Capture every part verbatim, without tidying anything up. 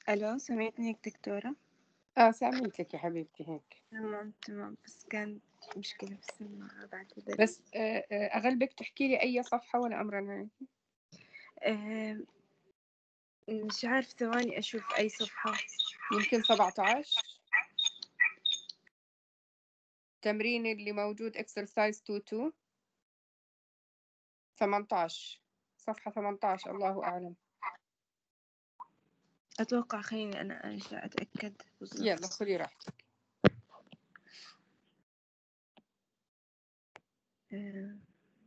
ألو، سمعتني هيك دكتورة؟ آه سامعتِك يا حبيبتي هيك. تمام، تمام، بس كانت مشكلة في السماعة بعتذر. بس آآ آآ أغلبِك تحكي لي أي صفحة وأنا أمرًا عليكِ. آآ مش عارف، ثواني أشوف أي صفحة. يمكن سبعتاشر. التمرين اللي موجود exercise two two. ثمانية عشر. صفحة ثمانية عشر الله أعلم. أتوقع، خليني أنا أرجع أتأكد يالّا بالضبط. خُدي راحتِك. آآ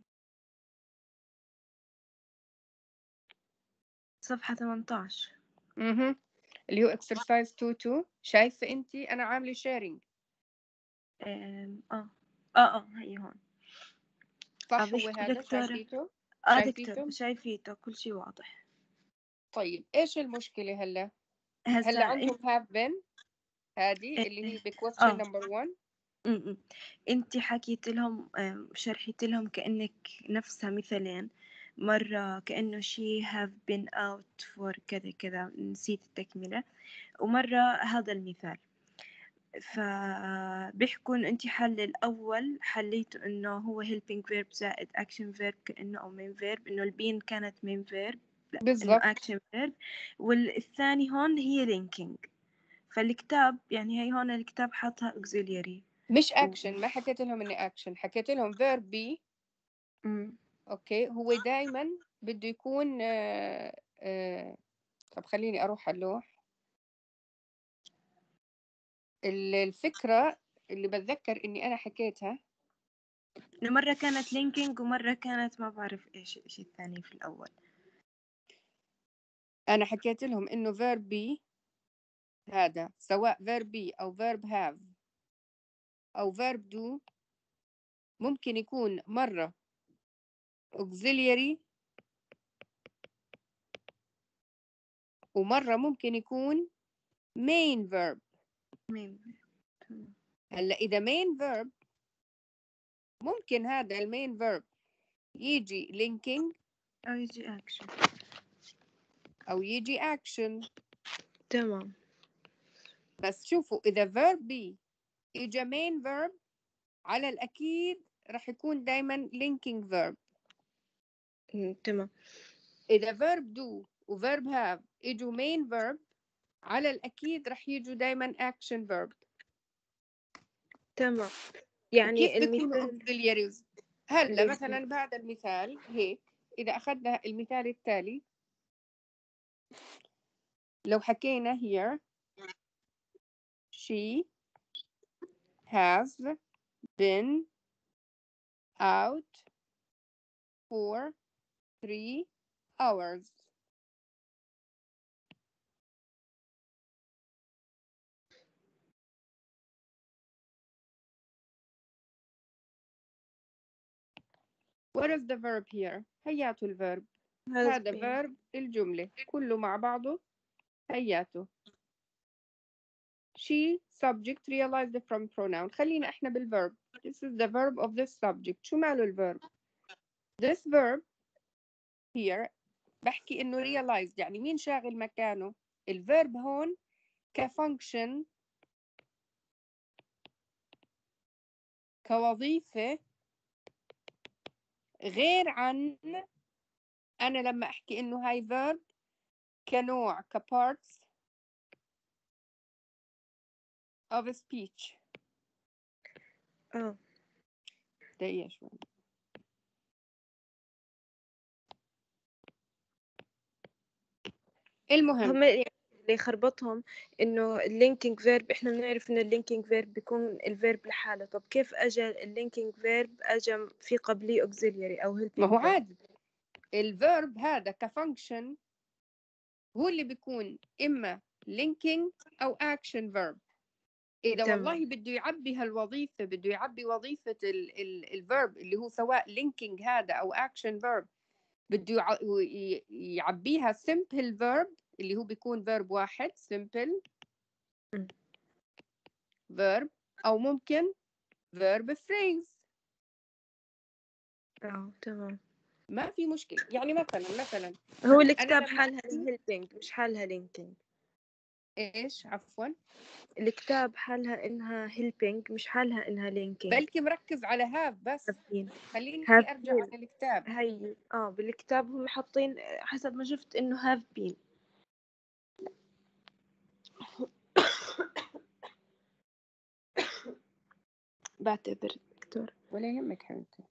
صفحة ثمانية عشر. اهم. اللي هو exercise two two. شايفة أنتِ أنا عاملة sharing. آمم آه، آه، آه، هي هون. آه، صح هو بيحكي هذا دكتورة. شايفيته؟ آه دكتورة، شايفيته؟ شايفيته كل شي واضح. طيب إيش المشكلة هلّأ؟ هسا هلّأ أنت عندهم have been هذه اللي آآ هي بquestion آه، number one. إمم، إمم. أنتِ حكيتِ لهم، آآ شرحتِ لهم كأنِك نفسها مثالين، مرة كأنه she have been out for كذا كذا، نسيت التكملة، ومرة هذا المثال. فبيحكوا إنه أنتِ حل الأول حليتوا إنه هو helping verb زائد action verb كأنه أو main verb، إنه البين كانت main verb، لأ إنه بالضبط. action verb، والثاني هون هي linking. فالكتاب يعني هي هون الكتاب حاطها auxiliary. مش و action، ما حكيت لهم إني action، حكيت لهم verb be. إمم. أوكي، هو دايمًا بده يكون آآ آآ طَب خلّيني أروح على اللوح. ال الفكرة اللي باتذكّر إني أنا حكيتها. مرة كانت linking ومرة كانت ما بعرف إيش الإشي الثاني في الأول. أنا حكيت لهم إنه verb be هذا سواء verb be أو verb have أو verb do ممكن يكون مرّة auxiliary ومرّة ممكن يكون main verb. مين؟ تمام. هلّأ إذا main verb ممكن هذا الmain verb ييجي linking أو يجي action. أو ييجي action. تمام. بس شوفوا إذا verb be إجا main verb على الأكيد رح يكون دايمًا linking verb. إمم، تمام. إذا verb do وverb have إجوا main verb على الأكيد رح ييجوا دايمًا action verb. تمام. وكيف يعني بيكونوا المثال auxiliaries؟ هلّأ اللي مثلًا بهذا المثال هيك إذا أخدنا المثال التالي لو حكينا here she has been out for three hours. What is the verb here؟ هياته الverb. has هذا been. verb الجملة كله مع بعضه هياته. she subject realized from pronoun. خلينا احنا بالverb. This is the verb of this subject. شو ماله الverb؟ This verb here بحكي إنه realized يعني مين شاغل مكانه؟ الverb هون كfunction كوظيفة غير عن أنا لما أحكي إنه هاي verb كنوع كparts of speech. آه. دقيقة شوي. المهم هم يعني اللي يخربطهم إنه الlinking verb، إحنا بنعرف إنه الlinking verb بيكون الverb لحاله، طب كيف أجا الlinking verb أجا في قبليه auxiliary أو ما helping هو verb؟ عادي الverb هذا كfunction هو اللي بيكون إما linking أو action verb. إذا تمام. والله بده يعبي هالوظيفة بده يعبي وظيفة ال ال الverb اللي هو سواء linking هذا أو action verb بده يع- ي- يعبيها simple verb اللي هو بيكون verb واحد simple إمم. verb أو ممكن verb phrase. آه، تمام. ما في مشكلة يعني مثلا مثلا هو أنا الكتاب لما حالها أحكي helping مش حالها linking. إيش عفوا؟ الكتاب حالها إنها helping مش حالها إنها linking. بلكي مركز على have بس. have خليني have أرجع been. على الكتاب. هي آه بالكتاب هم حاطين حسب ما شفت إنه have been. بعتذر دكتور. ولا يهمك حبيبتي.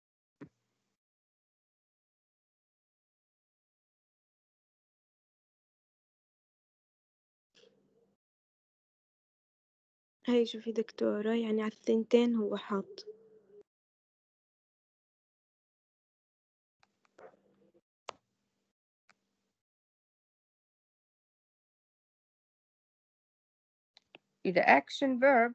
هاي شوفي دكتورة يعني على الثنتين هو حاط. إذا action verb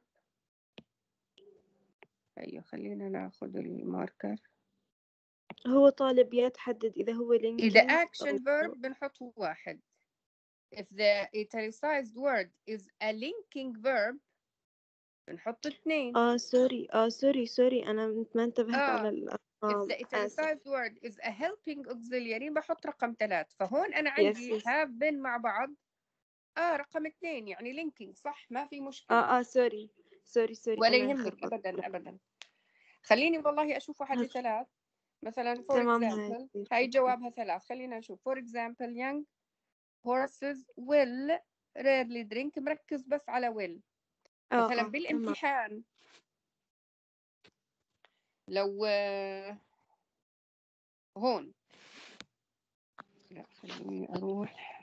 أيوة خلينا ناخذ الماركر. هو طالب يتحدد إذا هو linking. إذا action أو... verb بنحط واحد. If the italicized word is a linking verb بنحط اثنين. آه سوري آه سوري سوري أنا ما انتبهت آه. على الأرقام. If the italicized word is a helping auxiliary بحط رقم ثلاث. فهون أنا عندي yes, yes. have been مع بعض. آه رقم اثنين يعني linking صح ما في مشكلة. آه آه سوري سوري سوري ولا أنا يهمك خربت. أبدا أبدا. خليني والله أشوف واحد ثلاث. مثلا for تمام example هاي. هاي جوابها ثلاث. خلينا نشوف. for example young horses will rarely drink. مركز بس على will. آه مثلا آه بالامتحان لو هون لا خليني أروح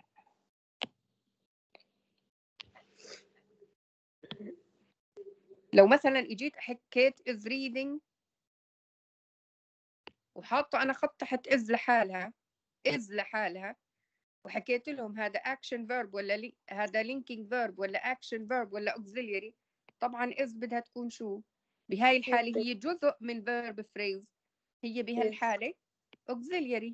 لو مثلا اجيت حكيت is reading وحاطه انا خط تحت is لحالها is لحالها وحكيت لهم هذا action verb ولا لي... هذا linking verb ولا action verb ولا auxiliary. طبعا is بدها تكون شو بهاي الحالة؟ هي جزء من verb phrase. هي بهالحالة auxiliary.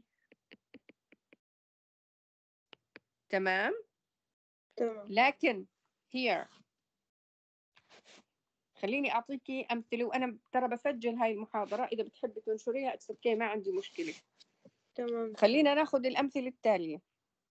تمام. تمام. لكن here خليني أعطيكي أمثلة. وأنا ترى بسجل هاي المحاضرة إذا بتحبي تنشريها اتس اوكي ما عندي مشكلة. تمام. خلينا ناخذ الأمثلة التالية.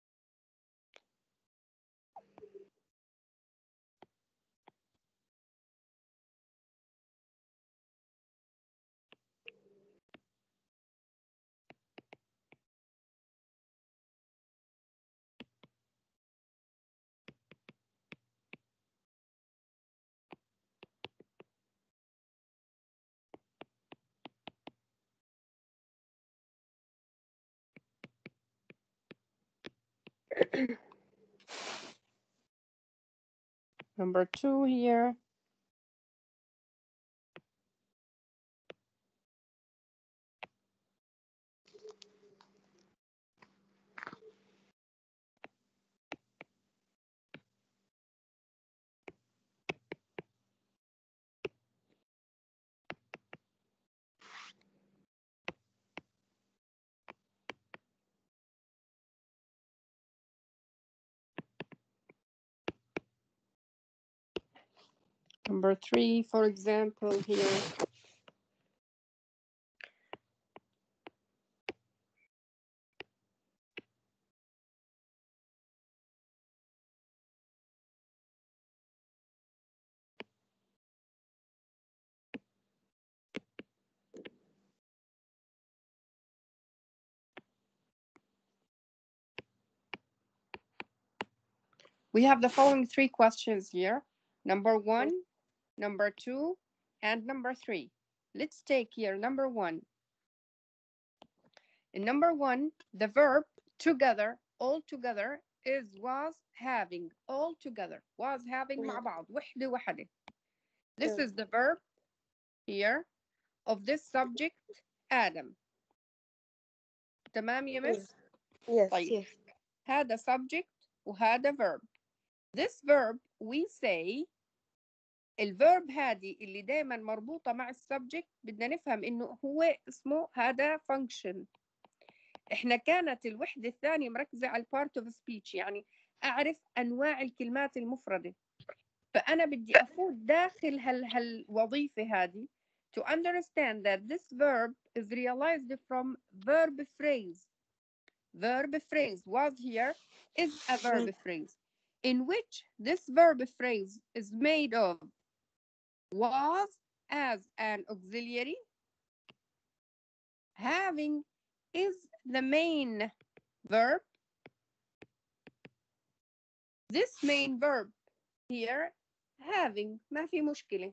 Number two here. Number three, for example, here. We have the following three questions here. Number one, number two, and number three. Let's take here number one. In number one, the verb together, all together, is was having. All together, was having مع بعض. وحدة وحدة. This is the verb here of this subject, Adam. تمام يا مس؟ Yes, طيب. yes. هذا subject وهذا verb. This verb we say الverb هذه اللي دائما مربوطة مع السبجكت بدنا نفهم إنه هو اسمه هذا function. إحنا كانت الوحدة الثانية مركزة على part of speech يعني أعرف أنواع الكلمات المفردة. فأنا بدي أفوت داخل هال هالوظيفة هذه to understand that this verb is realized from verb phrase. Verb phrase was here is a verb phrase. in which this verb phrase is made of was as an auxiliary, having is the main verb, this main verb here having ما في مشكلة.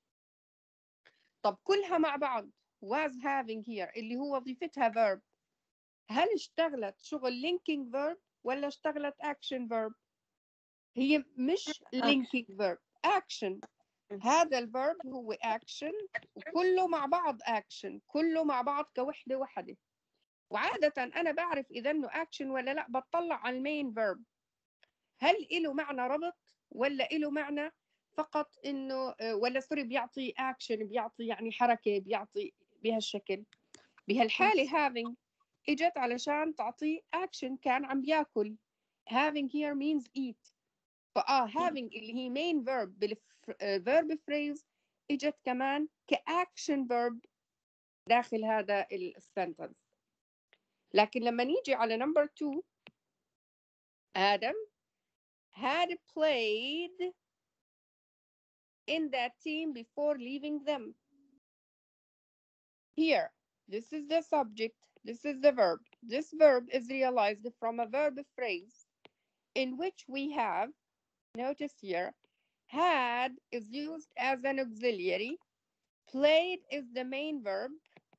طب كلها مع بعض was having here اللي هو وظيفتها verb، هل اشتغلت شغل linking verb ولا اشتغلت action verb؟ هي مش linking verb، action. هذا الverb هو action وكله مع بعض action، كله مع بعض كوحدة وحدة. وعادة أنا بعرف إذا إنه action ولا لا بطلع على المين verb، هل إله معنى ربط ولا إله معنى فقط إنه ولا سوري بيعطي action، بيعطي يعني حركة، بيعطي بهالشكل. بهالحالة having إجت علشان تعطي action، كان عم بياكل. having here means eat. فآه having اللي هي main verb بالverb phrase إجت كمان كaction verb داخل هذا السنتنس. لكن لما نيجي على number two، آدم had played in that team before leaving them. Here, this is the subject, this is the verb. This verb is realized from a verb phrase in which we have, notice here, had is used as an auxiliary, played is the main verb.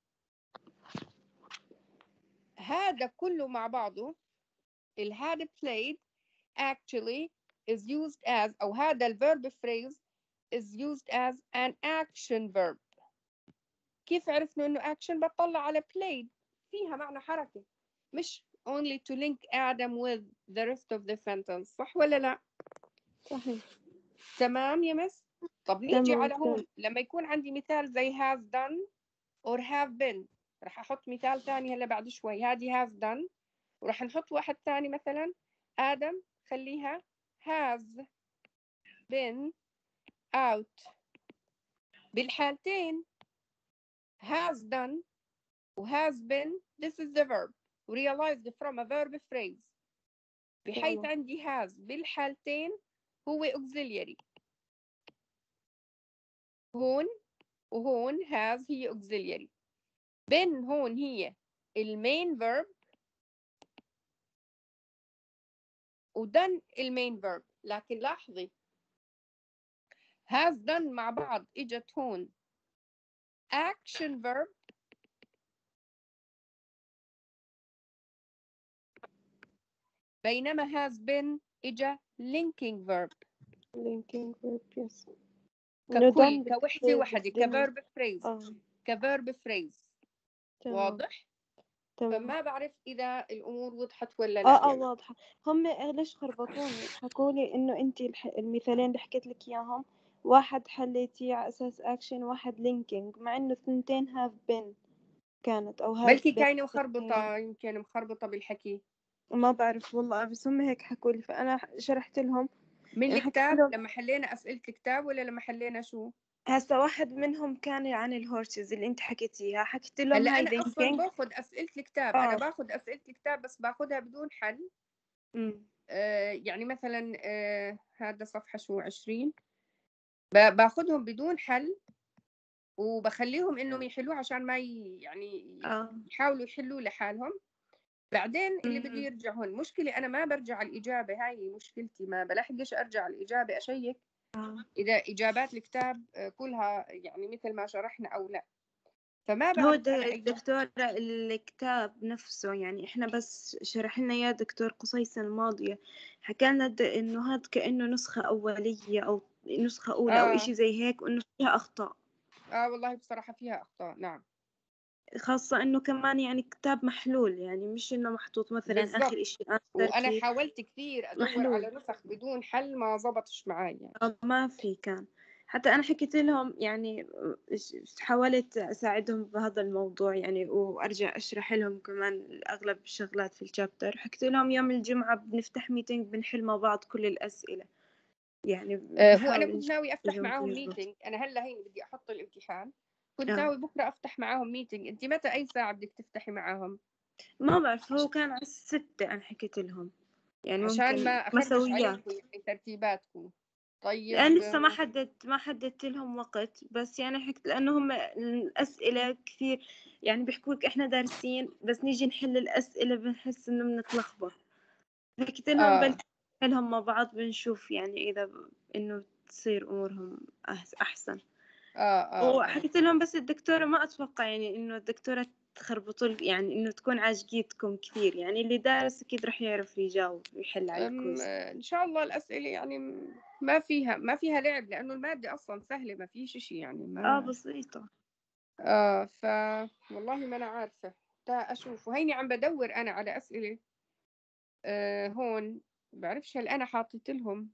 هذا كله مع بعضه ال had played actually is used as، أو هذا الverb phrase is used as an action verb. كيف عرفنا إنه action؟ بطلع على played، فيها معنى حركة، مش only to link Adam with the rest of the sentence. صح ولا لا؟ صحيح. تمام يا مس؟ طب نيجي على هون لما يكون عندي مثال زي has done or have been، رح أحط مثال ثاني هلا بعد شوي. هذه has done ورح نحط واحد ثاني مثلا آدم، خليها has been out. بالحالتين has done و has been this is the verb realized from a verb phrase، بحيث عندي has بالحالتين هو auxiliary، هون وهون has هي auxiliary، been هون هي المين verb و done المين verb. لكن لاحظي has done مع بعض اجت هون action verb، بينما has been اجا linking verb. linking verb yes. ككل كوحدة وحدة كverb phrase آه. كverb phrase. تمام. واضح؟ تمام. فما بعرف إذا الأمور وضحت ولا لا. اه اه واضحة. هم ليش خربطوني؟ حكوا لي إنه أنت المثالين اللي حكيت لك إياهم واحد حليتيه على أساس action، واحد linking، مع إنه ثنتين have been كانت أو have بلكي كاينة مخربطة، يمكن مخربطة بالحكي، ما بعرف والله، بس هم هيك حكوا لي، فأنا شرحت لهم من يعني الكتاب لهم... لما حلينا أسئلة الكتاب ولا لما حلينا شو؟ هسا واحد منهم كان عن الهورسز اللي انت حكيتيها، حكيت لهم هلا انا اصلا باخذ اسئله الكتاب. آه. انا باخذ اسئله الكتاب بس باخذها بدون حل. امم آه يعني مثلا آه هذا صفحه شو عشرين، باخذهم بدون حل وبخليهم انهم يحلوه عشان ما ي... يعني آه. يحاولوا يحلوا لحالهم. بعدين اللي بده يرجع هون مشكله، انا ما برجع الاجابه، هاي مشكلتي، ما بلحقش ارجع الاجابه اشيك آه. اذا اجابات الكتاب كلها يعني مثل ما شرحنا او لا. فما هو الدكتور الكتاب نفسه يعني احنا بس شرح لنا اياه دكتور قصيص الماضيه، حكى لنا انه هذا كانه نسخه اوليه او نسخه اولى آه. او اشي زي هيك، وانه فيها اخطاء. اه والله بصراحه فيها اخطاء. نعم، خاصة إنه كمان يعني كتاب محلول، يعني مش إنه محطوط مثلا بالزبط. آخر إشي وأنا حاولت كثير أدور محلول. على نسخ بدون حل ما زبطش معي يعني. ما في كان، حتى أنا حكيت لهم يعني حاولت أساعدهم بهذا الموضوع يعني، وأرجع أشرح لهم كمان أغلب الشغلات في الشابتر. حكيت لهم يوم الجمعة بنفتح ميتينج بنحل مع بعض كل الأسئلة يعني. أه هو أنا كنت ناوي أفتح معاهم ميتينج، أنا هلا هين بدي أحط الامتحان، كنت آه. ناوي بكرة أفتح معاهم ميتينج. أنت متى أي ساعة بدك تفتحي معاهم؟ ما بعرف، هو كان على الستة أنا حكيت لهم يعني عشان ما أخربش عليكم يعني. ترتيباتكم. طيب لأن لسه ما حددت ما حددت لهم وقت، بس يعني حكت لأنه هم الأسئلة كثير يعني بيحكوا لك إحنا دارسين، بس نيجي نحل الأسئلة بنحس إنه بنتلخبط. حكيت لهم آه. بل نحلهم مع بعض بنشوف يعني إذا ب... إنه تصير أمورهم أحس- أحسن. آه آه وحكيت لهم بس الدكتورة ما أتوقع يعني إنه الدكتورة تخربطوا لك- يعني إنه تكون عاجقتكم كثير، يعني اللي دارس أكيد رح يعرف يجاوب ويحل على أم، الكويز. إن شاء الله الأسئلة يعني م- ما فيها ما فيها لعب، لأنه المادة أصلا سهلة، ما فيش شيء يعني آه ما بسيطة. آه ف والله ما أنا عارفة. تا أشوف، وهيني عم بدور أنا على أسئلة آه هون، بعرفش هل أنا حاطط لهم.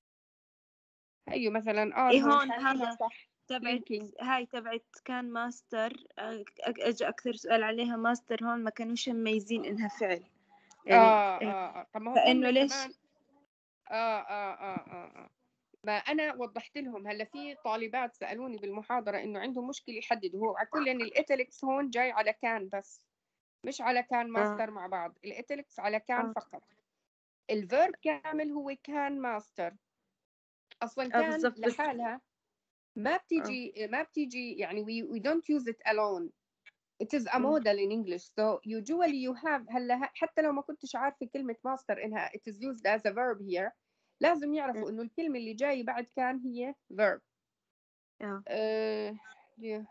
هيو مثلا آر إيه هون هون حاطينها هذا صح. تبعت linking. هاي تبعت كان ماستر. أ- أجى أكثر سؤال عليها ماستر، هون ما كانوش مميزين إنها فعل يعني. آه آه آه طب ما هو فإنه هم ليش؟ كمان. آه آه آه آه آه ما أنا وضحت لهم. هلا في طالبات سألوني بالمحاضرة إنه عندهم مشكلة يحددوا. هو على كل إن الإيتاليكس هون جاي على كان بس، مش على كان آه ماستر مع بعض. الإيتاليكس على كان آه فقط. الفيرب كامل هو كان ماستر. أصلا آه كان بالضبط. بس لحالها ما آه بتيجي ما بتيجي يعني we, we don't use it alone. It is a م- model in English. So usually you have هلا ه- حتى لو ما كنتش عارفة كلمة master إنها it is used as a verb here، لازم م- يعرفوا إنه الكلمة اللي جاي بعد كان هي verb. آه Uh, yeah.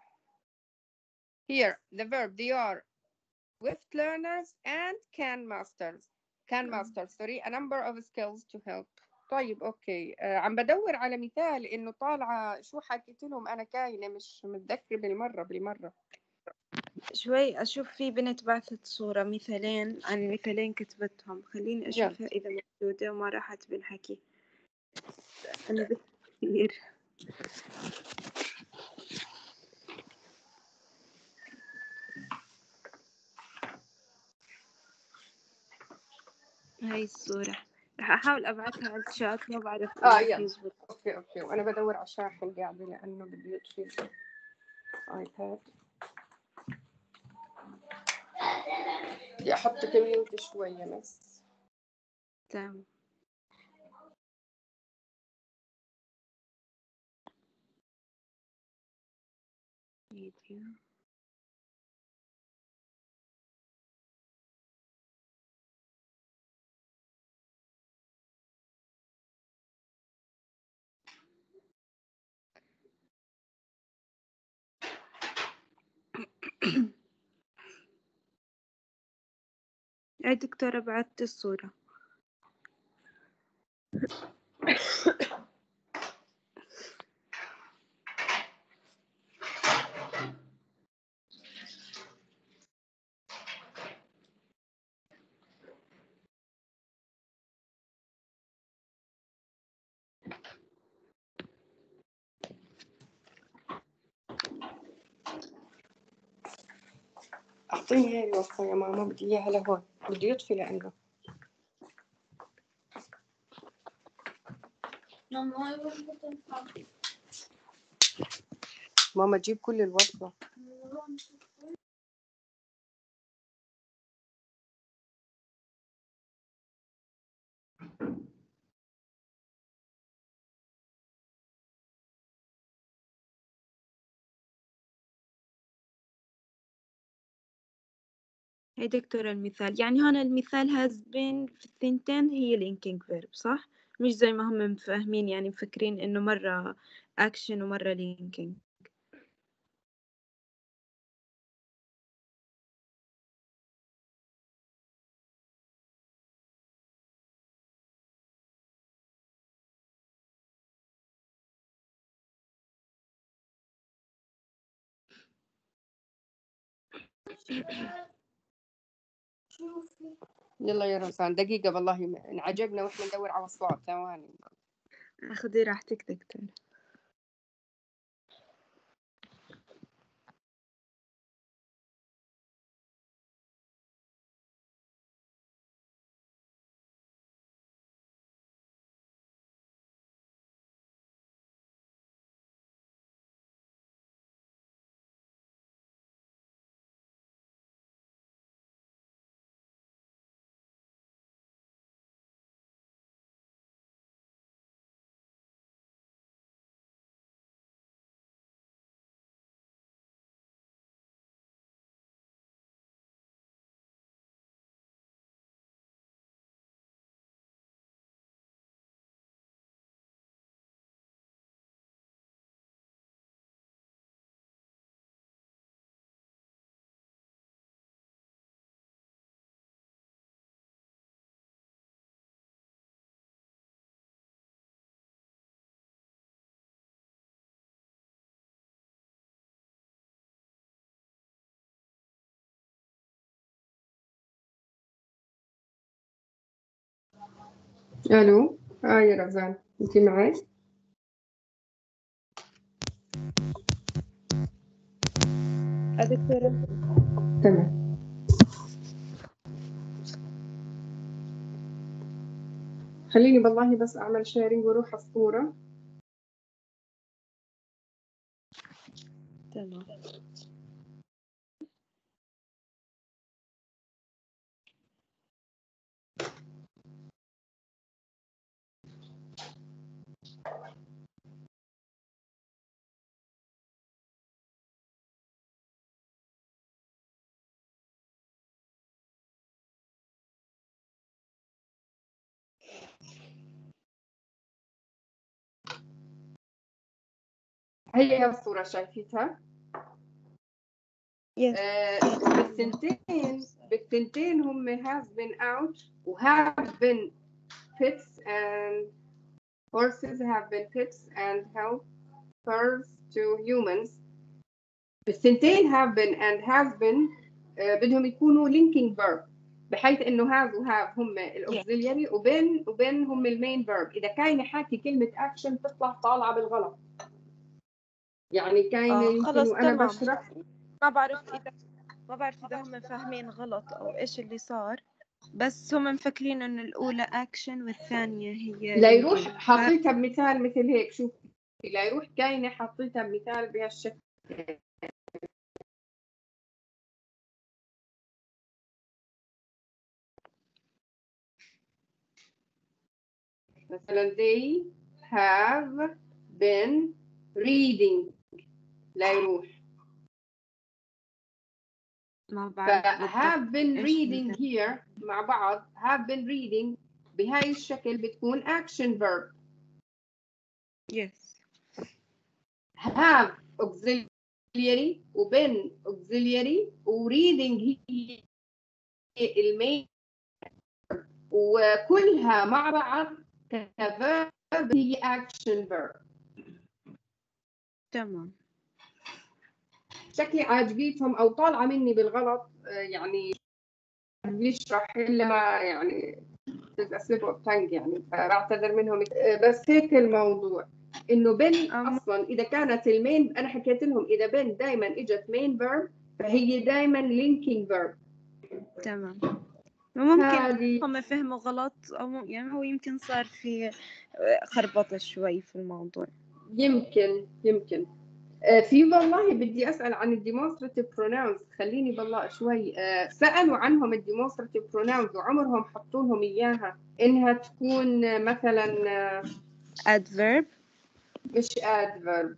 Here the verb they are swift learners and can masters. Can آه master sorry a number of skills to help. طيب اوكي. آه عم بدور على مثال انه طالعه شو حكيت لهم انا كاينه مش متذكره بالمره بالمره. شوي أشوف في بنت بعثت صورة مثالين عن مثالين كتبتهم، خليني يلا أشوفها إذا موجودة وما راحت بالحكي. أنا بس كثير. هاي الصورة رح أحاول أبعثها على الشات، ما بعرف اه إذا رح يلا يزبط. اوكي اوكي. وانا بدور على الشاحن قاعده لانه بدي يطفي الايباد. بدي احط كميوت شويه بس. تمام. فيديو. يا دكتورة بعثت الصورة. اعطيني هاي الوصفه يا ماما، بدي اياها لهون، بدي يطفي لانه ماما تجيب كل الوصفه. هاي دكتورة المثال، يعني هون المثال has been في الثنتين هي linking verb صح؟ مش زي ما هم مفهمين، يعني مفكرين إنه مرة action ومرة linking. يلا يا روسان دقيقه والله انعجبنا واحنا ندور على وصلات. ثواني. خذي راحتك دكتورة. الو اه يا رزان انت معي؟ آه دكتورة. تمام. خليني والله بس اعمل شيرنج واروح على الصورة. تمام. هي الصورة شايفتها؟ Yes. آه بالثنتين بالثنتين هم have been out و have been pets and horses have been pets and helpers to humans. بالثنتين have been and have been آه بدهم يكونوا linking verb بحيث انه have و have هم الاوكسيلياري yeah. وبين وبين هم المين verb. اذا كاين حاكي كلمة action تطلع طالعة بالغلط. يعني كاين آه يمكن خلص وانا تمام. بشرح ما بعرف إذا ما بعرف إذا هم فاهمين غلط أو إيش اللي صار، بس هم مفكرين إنه الأولى أكشن والثانية هي لا يروح linking. حطيتها بمثال مثل هيك. شوفي لا يروح كاينة حطيتها بمثال بهالشكل. مثلا they have been reading لا يروح. ما ف بعرف have been إيش reading مثل. here مع بعض have been reading بهاي الشكل بتكون action verb. Yes. have auxiliary و been auxiliary و reading هي المين وكلها مع بعض كverb هي action verb. تمام. شكلي عاجبيتهم او طالعه مني بالغلط يعني بيشرح الا ما يعني تسلب وبتنج يعني فبعتذر منهم. بس هيك الموضوع انه بن أم اصلا اذا كانت المين انا حكيت لهم اذا بن دائما اجت مين فيرب فهي دائما لينكينج فيرب. تمام. ممكن هذه هم فهموا غلط أو مم- يعني هو يمكن صار في خربطة شوي في الموضوع. يمكن يمكن آه، في والله بدي اسال عن الديمونستراتيف بروناونز. خليني والله شوي آه، سالوا عنهم الديمونستراتيف بروناونز وعمرهم حطوا لهم اياها انها تكون آه، مثلا آه، adverb. مش adverb.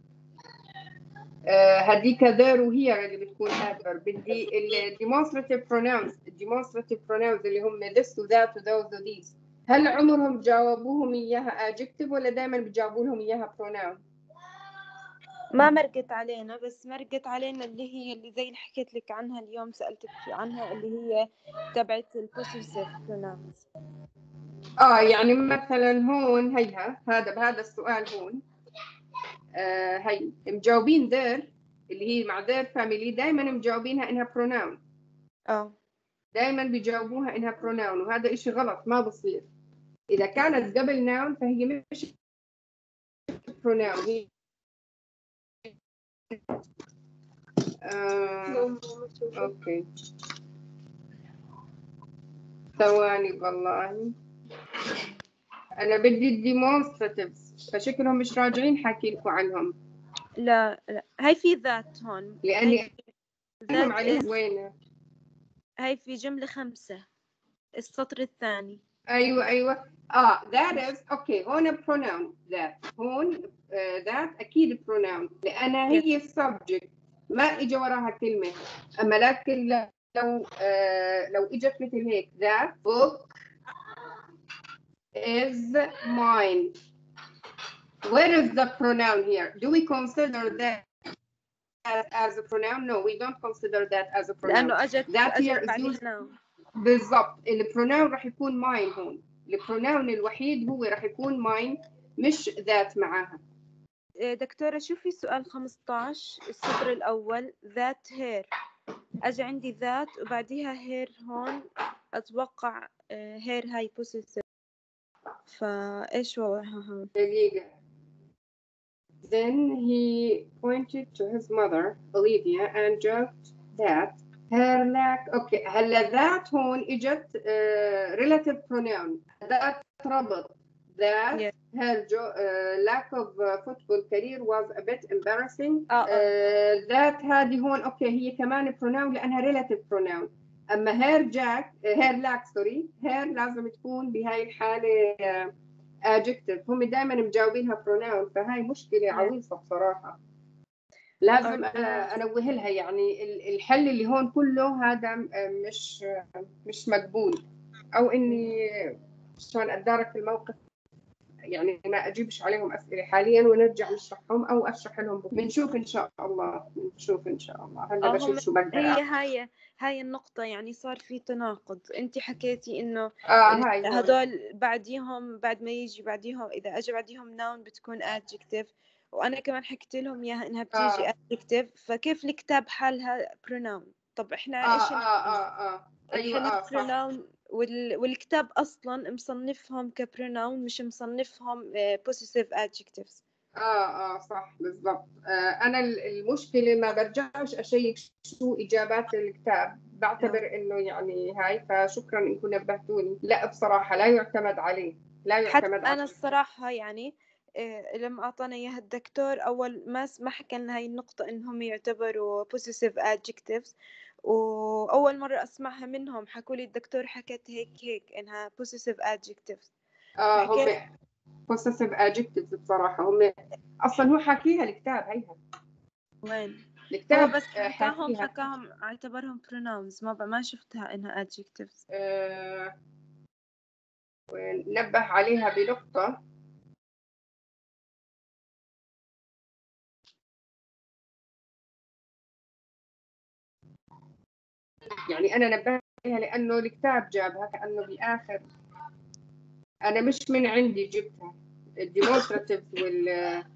هديك there وهي اللي بتكون adverb. بدي ال demonstrative pronouns demonstrative pronouns اللي هم this و that و those و these. هل عمرهم جاوبوهم اياها adjective ولا دائما بتجاوبوا لهم اياها pronoun؟ ما مرقت علينا، بس مرقت علينا اللي هي اللي زي اللي حكيت لك عنها اليوم سألتك عنها اللي هي تبعت ال possessive pronouns. اه يعني مثلا هون هيها هذا بهذا السؤال هون آه هي مجاوبين there اللي هي مع their family دائما مجاوبينها انها pronoun. اه دائما بيجاوبوها انها pronoun وهذا اشي غلط ما بصير. اذا كانت قبل noun فهي مش pronoun هي آه، اوكي ثواني والله انا بدي الديمونستراتيفز فشكلهم مش راجعين حكي لكم عنهم. لا لا هاي في ذات هون، هاي لاني في لهم ذات عليهم is. وين هاي في جملة خمسة السطر الثاني. ايوه ايوه اه that is اوكي هون pronoun that هون uh, that اكيد pronoun لان هي subject ما اجى وراها كلمه. اما لكن لو آه لو اجت مثل هيك that book is mine. Where is the pronoun here? Do we consider that as a pronoun? No, we don't consider that as a pronoun. لأنه أجت that أجت here is بعدها used noun. بالضبط. البروناون راح يكون mine هون. البروناون الوحيد هو راح يكون mine مش that معاها. دكتورة شوفي سؤال خمسطعش السطر الأول ذات هير، أجي عندي ذات وبعديها هير هون أتوقع هير هاي possessive، فإيش وضعها هون؟ دقيقة. Then he pointed to his mother Olivia and joked that her lack. Okay, هلا that هون إجت uh, relative pronoun. that ربط that Yeah. her jo- uh, lack of uh, football career was a bit embarrassing. آه آه. uh, that هذه هون أوكي هي كمان pronoun لأنها relative pronoun. أما her jack uh, her lack sorry her لازم تكون بهاي الحالة uh, adjective. هم دائما مجاوبينها pronoun فهاي مشكلة Yeah. عويصة بصراحة. لازم Okay. انوه لها يعني الحل اللي هون كله هذا مش مش مقبول او اني شلون اتدارك في الموقف يعني ما اجيبش عليهم اسئله حاليا ونرجع نشرحهم او اشرح لهم بنشوف ان شاء الله بنشوف ان شاء الله هلا آه، بشوف هم شو بقدر هي أعمل. هاي هاي النقطة، يعني صار في تناقض. انت حكيتي انه اه هاي هون. هدول بعديهم بعد ما يجي بعديهم اذا اجى بعديهم noun بتكون adjective، وانا كمان حكيت لهم اياها انها بتيجي اه adjective، فكيف الكتاب حالها pronoun؟ طب احنا اه ايش اه الحل؟ اه اه ايوه الحل اه صح. pronoun وال... والكتاب اصلا مصنفهم كبروناون مش مصنفهم آه، possessive adjectives. اه اه صح بالضبط. آه انا المشكله ما برجعش اشيك شو اجابات الكتاب، بعتبر انه يعني هاي فشكرا انكم نبهتوني. لا بصراحه لا يعتمد عليه، لا حتى يعتمد انا عليه. الصراحه يعني آه، لما اعطانا اياها الدكتور اول ما ما حكى لنا هاي النقطه انهم يعتبروا possessive adjectives، واول مره اسمعها منهم. حكوا لي الدكتور حكت هيك هيك انها possessive adjectives. اه هم فحكيت possessive adjectives بصراحه هم اصلا هو حاكيها الكتاب هيها وين هو، الكتاب بس آه، حكاهم حاكيها. حكاهم اعتبرهم pronouns، ما ما شفتها انها adjectives. آه ونبه عليها بنقطه. يعني انا نبهت عليها لانه الكتاب جابها كانه بالاخر، انا مش من عندي جبتها الديمونستراتيف وال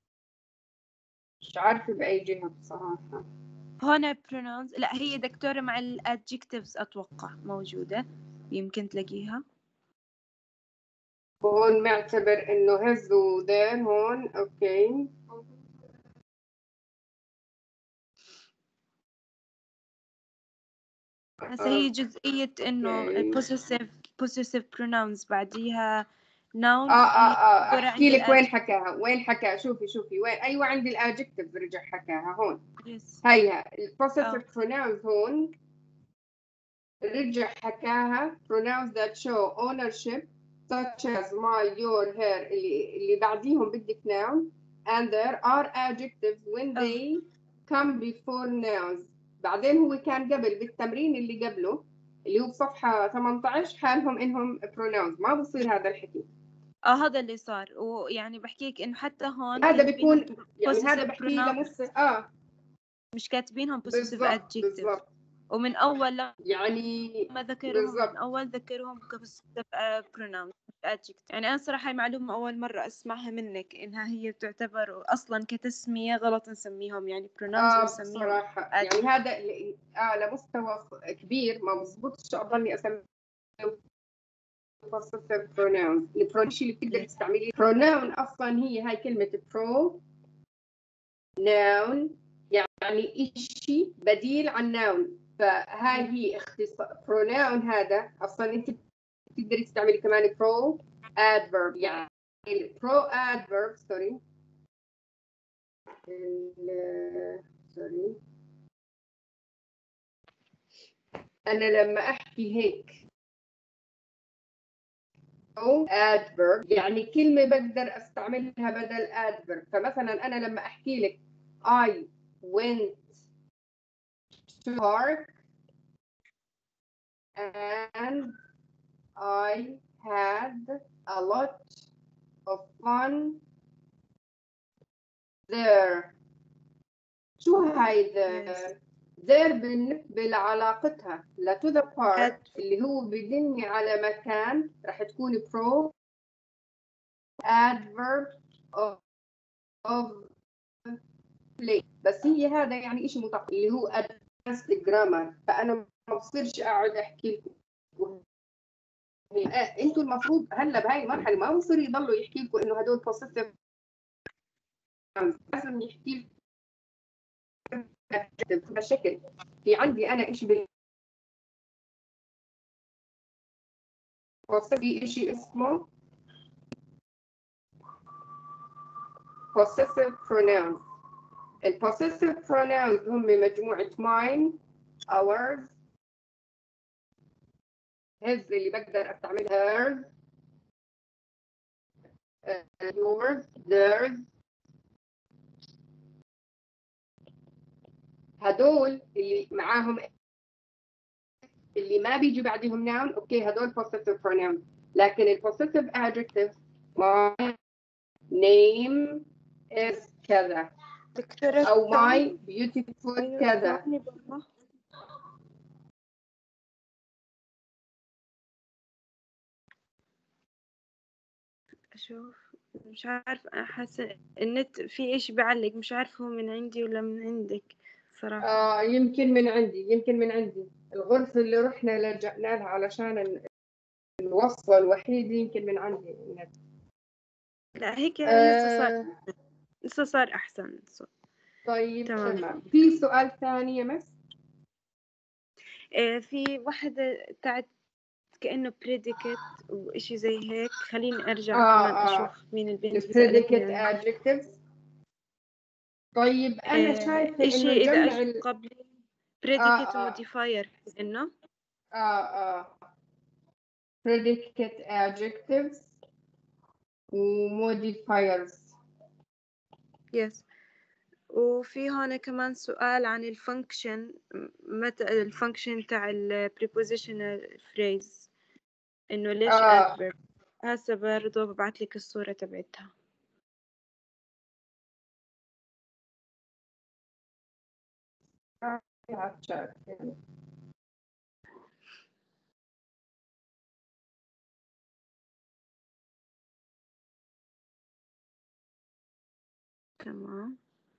مش عارفه باي جهه بصراحه. هون pronouns، لا هي دكتورة مع ال adjectives اتوقع موجودة، يمكن تلاقيها. هون معتبر انه هز وذير هون اوكي. هسه هي جزئية إنه اوكي possessive possessive pronouns بعديها noun. اه اه هي اه دكتورة احكي عند لك وين ال حكاها وين حكاها. شوفي شوفي وين ايوه عند الادجكتيف رجع حكاها هون. adjectives. هيها اه البوسيسيف pronouns هون رجع حكاها pronouns that show ownership such as my your her اللي اللي بعديهم بدك noun and there are adjectives when اه they come before nouns. بعدين هو كان قبل بالتمرين اللي قبله اللي هو بصفحة ثمانية عشر حالهم انهم pronouns، ما بصير هذا الحكي. اه هذا اللي صار. ويعني بحكيك إنه حتى هون هذا كاتبينهم بيكون يعني هذا possessive بحكي pronouns، لمس اه مش كاتبينهم possessive بالضبط adjectives. بالضبط ومن أول يعني لما ذكرهم من بالضبط. أول ذكرهم ك possessive آه، pronouns adjectives. يعني أنا صراحة هاي معلومة أول مرة أسمعها منك، إنها هي تعتبر أصلا كتسمية غلط نسميهم يعني pronouns اه ونسميهم بصراحة يعني adjectives. هذا ل- اه لمستوى كبير ما بزبطش اضلني اسمي possessive pronouns. البرونش اللي بتقدر Yes. تستعملي pronoun اصلا هي هاي كلمة pro noun يعني شيء بديل عن noun، فهاي هي اختصار pronoun. هذا اصلا انت بتقدري تستعملي كمان pro adverb يعني pro adverb سوري سوري انا لما احكي هيك أو adverb يعني كلمة بقدر استعملها بدل adverb. فمثلا انا لما احكي لك I went to park and I had a lot of fun there. شو هاي there؟ Yes. there بالنسبة لعلاقتها ل to the park Ad- اللي هو بدلني على مكان راح تكون pro adverb of, of place. بس هي هذا يعني شيء متقل اللي هو advanced grammar، فأنا ما بصيرش أقعد أحكي لكم انتوا المفروض هلا بهاي المرحله ما بصير يضلوا يحكي لكم انه هدول possessive لازم يحكي لكم بشكل. في عندي انا شيء بال في شيء اسمه possessive pronouns. ال possessive pronouns هم مجموعة mine, ours, his اللي بقدر استعملها hers, uh, yours, theirs. هدول اللي معاهم اللي ما بيجي بعدهم noun اوكي هدول possessive pronouns. لكن ال possessive adjectives my name is كذا دكتورة او my ثواني. beautiful أيوة كذا. ثواني بالله. أشوف مش عارف، أنا حاسة النت في إيش بعلق، مش عارف هو من عندي ولا من عندك صراحة. آه يمكن من عندي يمكن من عندي. الغرفة اللي رحنا لجأنا لها علشان الوصفة الوحيدة يمكن من عندي النت. لا هيك هسه صار آه هسه صار أحسن صوت. طيب تمام. تمام. في سؤال ثاني يا مس؟ آه في واحدة تاعت كأنه predicate وإشي زي هيك، خليني أرجع آه كمان آه أشوف مين البنت اللي predicate سألتني عنها. adjectives. طيب أنا آه شايفة إشي إنه إذا نجمع أجوا ال... قبل آه predicate آه modifier كأنه. آه آه predicate adjectives و modifiers. يس. وفي هون كمان سؤال عن الفانكشن، متى الفانكشن تاع ال prepositional phrase، إنه ليش آه adverb. هسه برضو ببعت لك الصورة تبعتها. تمام.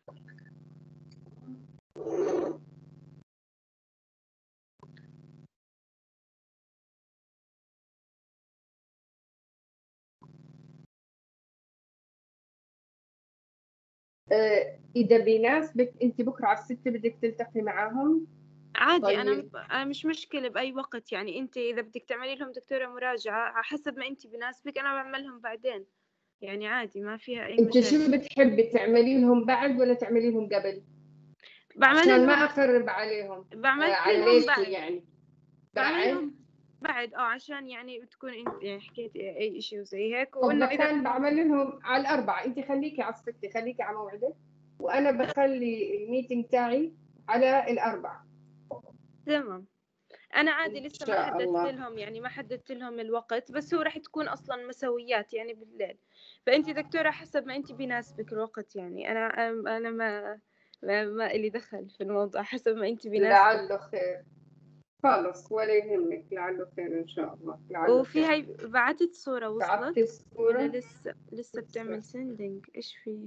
آه، إذا بيناسبك أنت بكرة على الستة بدك تلتقي معاهم. عادي. طيب. أنا أنا مش مشكلة بأي وقت، يعني أنت إذا بدك تعملي لهم دكتورة مراجعة على حسب ما أنت بناسبك أنا بعملهم بعدين، يعني عادي ما فيها أي أنت شو مشاكل. بتحبي تعملي لهم بعد ولا تعملي لهم قبل؟ بعمل عشان ما لهم أخرب عليهم. بعمل آه لهم عليكي بعد يعني. بعمل بعد. لهم بعد اه عشان يعني بتكون انت يعني حكيتي اي اشي وزي هيك، طب وانه اذا مكان بعمل لهم على الأربعة، أنت خليكي على الستة، خليكي على موعدك، وأنا بخلي الميتنج تاعي على الأربعة. تمام. انا عادي إن لسه ما شاء حددت الله. لهم، يعني ما حددت لهم الوقت، بس هو راح تكون اصلا مسويات يعني بالليل. فانت دكتورة حسب ما انت بيناسبك الوقت، يعني انا انا ما ما, ما إلي دخل في الموضوع، حسب ما انت بيناسبك. لعله خير. خلص ولا يهمك، لعله خير إن شاء الله، لعله وفي خير. هاي بعتت صورة بعتي وصلت ولا الصورة؟ لسه لسه بتعمل سندنج؟ ايش في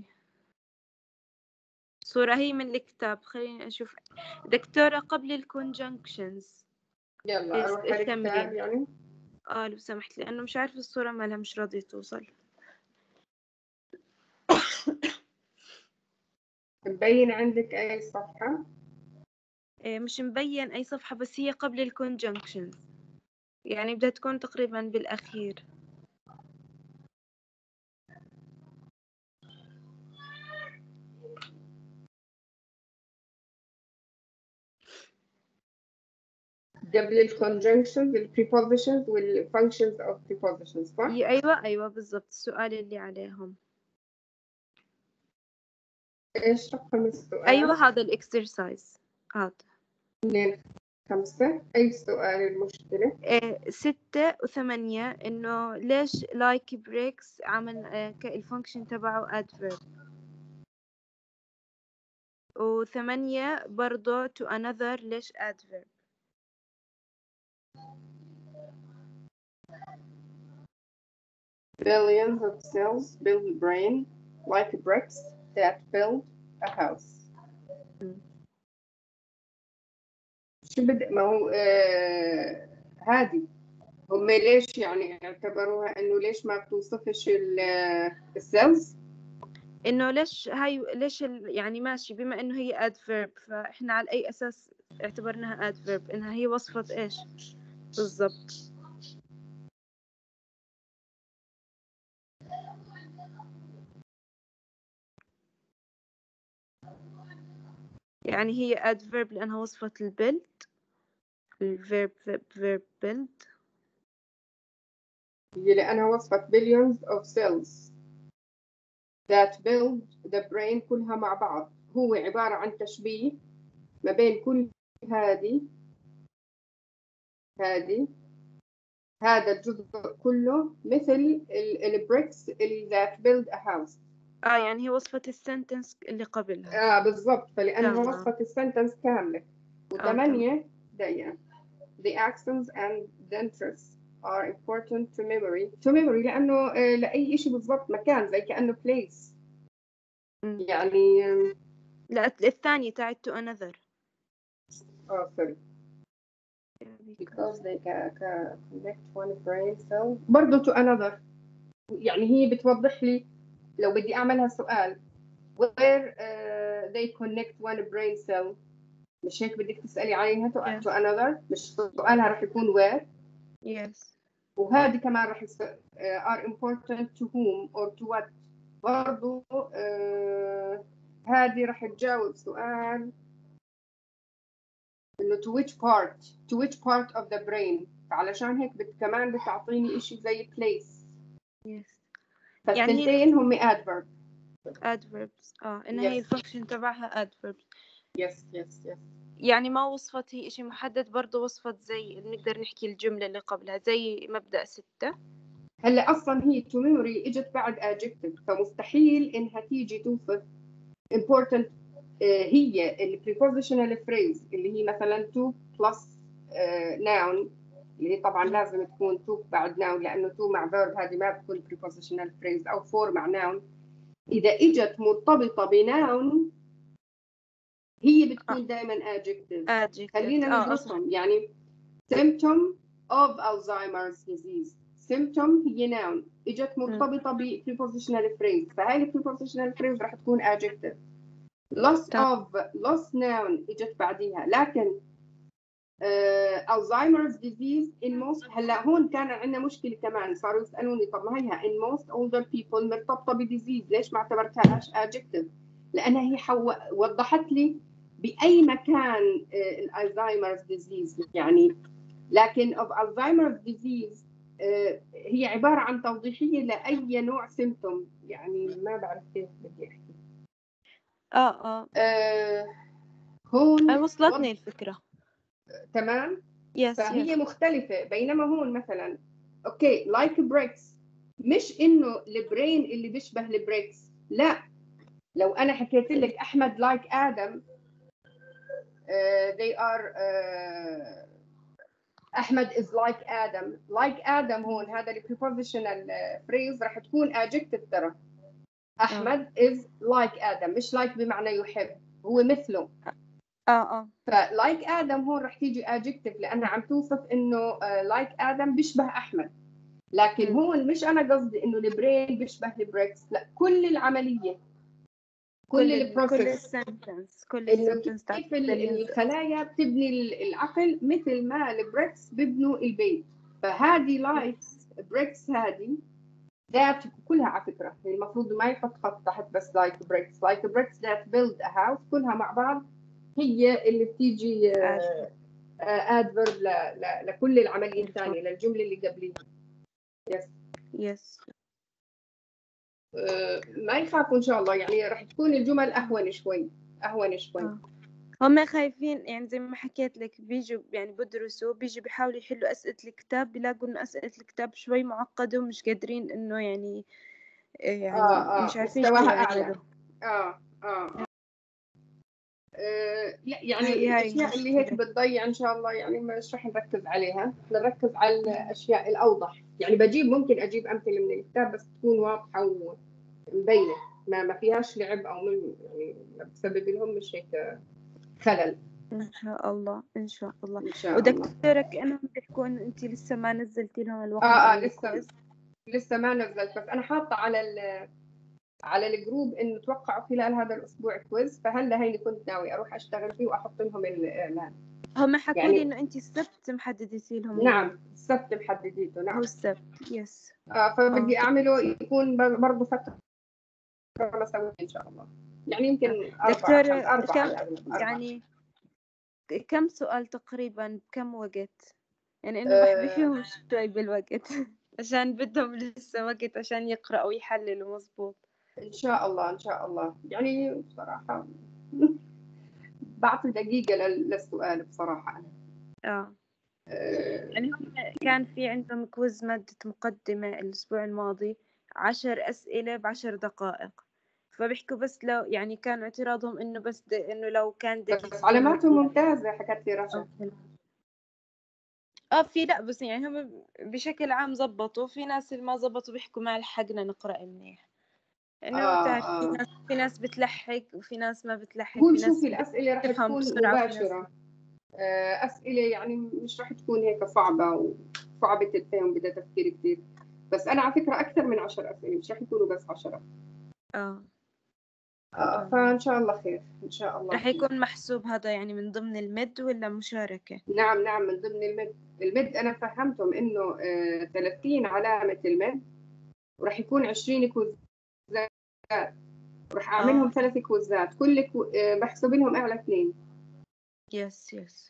صورة هي من الكتاب، خليني اشوف. دكتورة قبل الكونجنكشنز يلا أروح على الكتاب التمرين. يعني. اه لو سمحت، لانه مش عارفة الصورة مالها مش راضية توصل. مبين عندك أي صفحة؟ إيه مش مبين اي صفحة، بس هي قبل الكونجنكشنز، يعني بدها تكون تقريبا بالاخير. قبل ال conjunctions ال prepositions وال functions of prepositions صح؟ هي ايوه ايوه بالضبط السؤال اللي عليهم. إيش رقم السؤال؟ ايوه هذا الاكسرسايز هذا. اثنين خمسة. أي سؤال المشكلة؟ إيه ستة وثمانية، إنه ليش لايك بريكس عمل إيه الفانكشن تبعه adverb. وثمانية برضو to another ليش adverb. Billions of cells build brain like bricks that build a house. شو بدي ما هو آه هادي هم ليش يعني اعتبروها انه ليش ما بتوصفش السيلز؟ انه ليش هاي ليش ال... يعني ماشي بما انه هي adverb، فاحنا على اي اساس اعتبرناها adverb؟ انها هي وصفة ايش بالضبط؟ يعني هي adverb لانها وصفة البيلد، الفيرب verb build. هي لانها وصفت billions of cells that build the brain كلها مع بعض. هو عبارة عن تشبيه ما بين كل هذه هذه هذا الجزء كله مثل البريكس that build a house. اه يعني هي وصفة السنتنس اللي قبلها. اه بالضبط، فلأنها تمام. وصفت السنتنس كاملة. اه تمام. وثمانية دقيقة. The accents and dentures are important to memory. to memory لأنه آه لأي شيء بالضبط مكان، زي كأنه place. م. يعني آه لا الثانية تاعت to another. اه sorry. Because they can connect one brain cell برضه to another. يعني هي بتوضح لي لو بدي أعملها سؤال where uh, they connect one brain cell، مش هيك بدك تسألي عليها to, yes. to another، مش سؤالها راح يكون where. yes. وهذه كمان راح يسأل uh, are important to whom or to what. برضو uh, هذه راح تجاوب سؤال إنه to which part to which part of the brain، فعلشان هيك بت كمان بتعطيني إشي زي place. yes. فالثنتين يعني هم adverb. adverbs. اه إن yes. هي الفانكشن تبعها adverbs. yes yes yes. يعني ما وصفت هي إشي محدد، برضو وصفت زي نقدر نحكي الجملة اللي قبلها زي مبدأ ستة. هلا اصلا هي to memory اجت بعد adjective، فمستحيل انها تيجي توصف important. آه هي ال prepositional phrase اللي هي مثلا to plus آه noun، اللي هي طبعا لازم تكون to بعد noun، لانه to مع verb هذه ما بتكون prepositional phrase، او for مع noun. اذا اجت مرتبطه بناون هي بتكون آه. دائما adjective. adjective. خلينا آه ندرسهم. يعني symptom of Alzheimer's disease. symptom هي noun اجت مرتبطه ب prepositional phrase، فهاي ال prepositional phrase راح تكون adjective. loss of loss noun اجت بعديها. لكن uh, Alzheimer's disease in most، هلا هون كان عندنا مشكله كمان، صاروا يسالوني طب ما هي in most older people مرتبطه بديزيز، ليش ما اعتبرتهاش adjective؟ لانها هي حو... وضحت لي باي مكان الالزهايمرز ديزيز يعني. لكن of Alzheimer's disease uh, هي عبارة عن توضيحية لأي نوع سيمتوم، يعني ما بعرف كيف بدي أحكي. آه آه uh, هون أي وصلتني الفكرة. تمام. yes, فهي yes. مختلفة. بينما هون مثلا أوكي like bricks، مش إنه البرين اللي بيشبه البريكس، لا. لو أنا حكيت لك أحمد like آدم uh, they are uh, أحمد is like آدم. like آدم هون هذا ال prepositional phrase راح تكون adjective ترى. أحمد آه. is like آدم، مش like بمعنى يحب، هو مثله. اه اه ف like آدم هون راح تيجي adjective لأنها عم توصف إنه uh, like آدم بيشبه أحمد. لكن م. هون مش أنا قصدي إنه البرين بيشبه البريكس، لا، كل العملية، كل البروسيس، كل السنتنس كل إنه السنتنس كيف الخلايا بتبني العقل مثل ما البريكس بيبنوا البيت. فهذه لايك بريكس هذه ذات كلها على فكرة المفروض ما يحط خط تحت بس لايك بريكس. لايك بريكس ذات بيلد ا هاوس كلها مع بعض هي اللي بتيجي ادفرب لكل العملية الثانية للجملة اللي قبليها. يس يس ما يخافوا إن شاء الله، يعني راح تكون الجمل أهون شوي أهون شوي. آه. هم خايفين يعني زي ما حكيت لك، بيجوا يعني بدرسوا بيجوا بيحاولوا يحلوا أسئلة الكتاب، بيلاقوا إنه أسئلة الكتاب شوي معقدة ومش قادرين إنه يعني يعني آه آه مش عارفين مستواها شو أعلى. يعملوا. آه آه آه يعني هاي هاي الأشياء اللي هيك بتضيع إن شاء الله يعني مش رح نركز عليها، نركز على الأشياء الأوضح. يعني بجيب ممكن أجيب أمثلة من الكتاب بس تكون واضحة ومبينة، ما ما فيهاش لعب أو من يعني بسبب لهم مش هيك خلل. إن شاء الله إن شاء الله. إن شاء الله. ودكتورة كأنهم بيحكوا إنه أنت لسه ما نزلتي لهم الوقت آه آه عن لسه الكويز. لسه ما نزلت، بس أنا حاطة على ال على الجروب إنه توقعوا خلال هذا الأسبوع كويز، فهلا هيني كنت ناوي أروح أشتغل فيه وأحط لهم الإعلان. هم حكوا لي يعني إنه أنت السبت محددتي لهم. نعم السبت محدديته. هو نعم السبت يس. آه فبدي آه. أعمله يكون برضه فترة مسوية إن شاء الله، يعني يمكن أربعة دكتورة خمس أربعة على كم الأغلب أربعة. يعني كم سؤال تقريبا بكم وقت؟ يعني إنه آه بحبيهم شوي بالوقت عشان بدهم لسه وقت عشان يقرأوا ويحللوا مظبوط. إن شاء الله إن شاء الله. يعني بصراحة بعطي دقيقة لل- للسؤال بصراحة أنا. آه. آه يعني هم كان في عندهم كويز مادة مقدمة الأسبوع الماضي عشر أسئلة بعشر دقائق، فبيحكوا بس لو يعني كان اعتراضهم إنه بس د... إنه لو كان بس دقيقتين علاماته زيادة ممتازة حكت لي أو رشا. ثلاث. اه في لا بس يعني هم بشكل عام زبطوا، في ناس اللي ما زبطوا بيحكوا ما لحقنا نقرأ منيح، إنه آه بتعرف في آه ناس في ناس بتلحق وفي ناس ما بتلحق، هو في شوفي ناس الأسئلة رح بتفهم تكون بسرعة وفي ناس مباشرة. آه أسئلة يعني مش رح تكون هيك صعبة وصعبة الفهم بدها تفكير كثير. بس أنا على فكرة أكثر من عشر أسئلة، مش رح يكونوا بس عشرة. اه. آه فإن شاء الله خير إن شاء الله. رح يكون محسوب هذا يعني من ضمن المد ولا مشاركة؟ نعم نعم من ضمن المد. المد أنا فهمتهم إنه آه ثلاثين علامة المد، وراح يكون عشرين كوزات، وراح أعملهم اه ثلاث كوزات، كل كو... آه بحسب لهم أعلى اثنين. يس يس.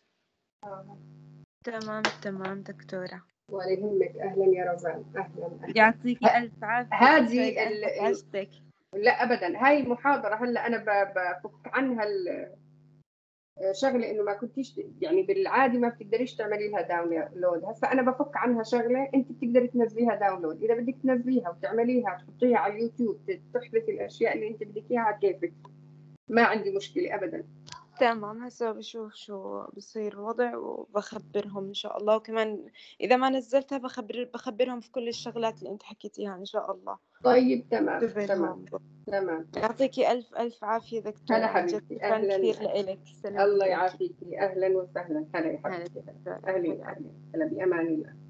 تمام تمام دكتورة. ولا يهمك. أهلا يا روزان. أهلا أهلا. يعطيكي ألف عافية، هذه سعيدة ال... أني ال... عشتك. لا أبدا، هاي المحاضرة هلا أنا ب... بفك عنها ال... شغله انه ما كنتيش يعني بالعادي ما بتقدريش تعملي لها داونلود. هسه انا بفك عنها شغله انت بتقدري تنزليها داونلود، اذا بدك تنزليها وتعمليها تحطيها على اليوتيوب تحذفي الاشياء اللي انت بدك اياها كيفك، ما عندي مشكله ابدا. تمام هسه بشوف شو بصير الوضع وبخبرهم إن شاء الله، وكمان إذا ما نزلتها بخبر بخبرهم في كل الشغلات اللي أنت حكيتيها إن شاء الله. طيب تمام تمام شوفيلهم. تمام. يعطيكي ألف ألف عافية هلا دكتورة، عن جد حبيبتي شكرا كثير اهلا. لإلك. سلام الله عليكي. يعافيكي. اهلا وسهلا. هلا يا هلا حبيبتي. دكتورة. اهلا هلا. اهلا. هلا بامان الله.